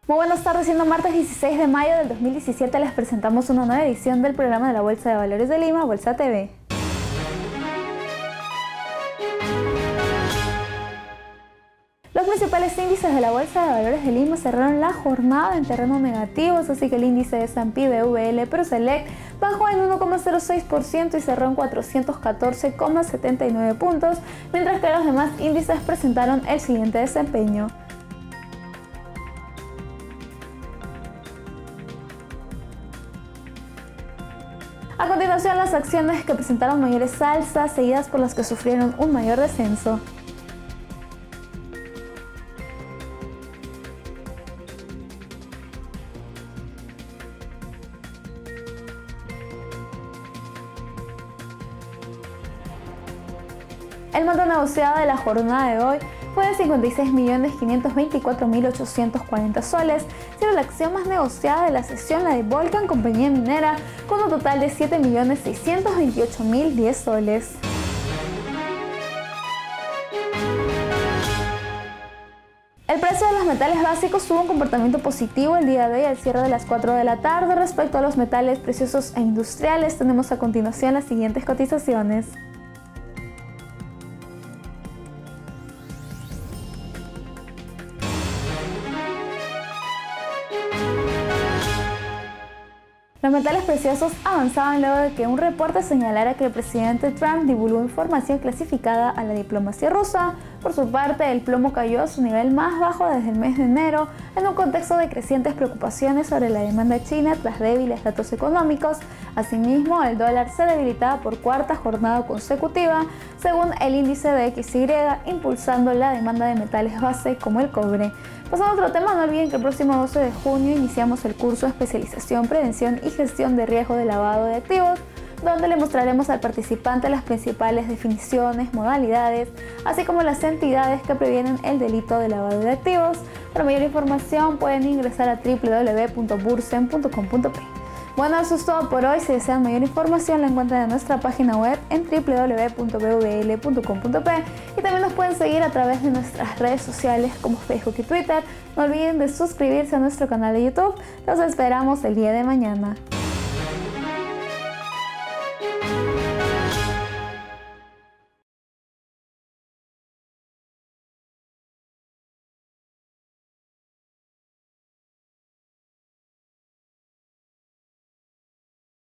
Muy buenas tardes, siendo martes 16 de mayo del 2017 les presentamos una nueva edición del programa de la Bolsa de Valores de Lima, Bolsa TV. Los principales índices de la Bolsa de Valores de Lima cerraron la jornada en terreno negativos, así que el índice de S&P BVL ProSelect bajó en 1,06% y cerró en 414,79 puntos, mientras que los demás índices presentaron el siguiente desempeño. A continuación, las acciones que presentaron mayores alzas, seguidas por las que sufrieron un mayor descenso. El monto negociado de la jornada de hoy fue de 56.524.840 soles, siendo la acción más negociada de la sesión la de Volcan, compañía minera, con un total de 7.628.010 soles. El precio de los metales básicos tuvo un comportamiento positivo el día de hoy al cierre de las 4 de la tarde. Respecto a los metales preciosos e industriales, tenemos a continuación las siguientes cotizaciones. Los metales preciosos avanzaban luego de que un reporte señalara que el presidente Trump divulgó información clasificada a la diplomacia rusa. Por su parte, el plomo cayó a su nivel más bajo desde el mes de enero, en un contexto de crecientes preocupaciones sobre la demanda china tras débiles datos económicos. Asimismo, el dólar se debilitaba por cuarta jornada consecutiva, según el índice de XY, impulsando la demanda de metales base como el cobre. Pasando a otro tema, no olviden que el próximo 12 de junio iniciamos el curso de especialización, prevención y gestión de riesgo de lavado de activos, donde le mostraremos al participante las principales definiciones, modalidades, así como las entidades que previenen el delito de lavado de activos. Para mayor información pueden ingresar a www.bursen.com.p. Bueno, eso es todo por hoy. Si desean mayor información, la encuentran en nuestra página web en www.bvl.com.p y también nos pueden seguir a través de nuestras redes sociales como Facebook y Twitter. No olviden de suscribirse a nuestro canal de YouTube. Los esperamos el día de mañana.